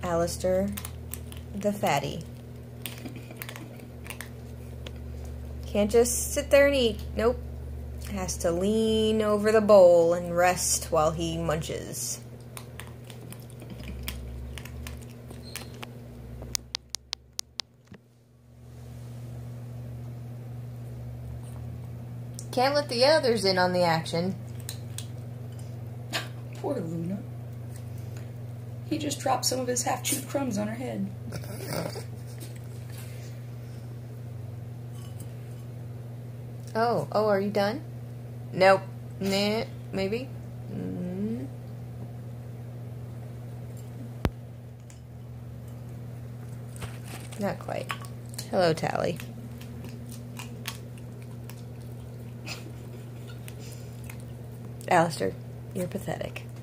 Alistair, the fatty. Can't just sit there and eat. Nope. Has to lean over the bowl and rest while he munches. Can't let the others in on the action. Poor Luna. He just dropped some of his half-chewed crumbs on her head. Oh, are you done? Nope. Nah, maybe? Not quite. Hello, Tally. Alistair, you're pathetic.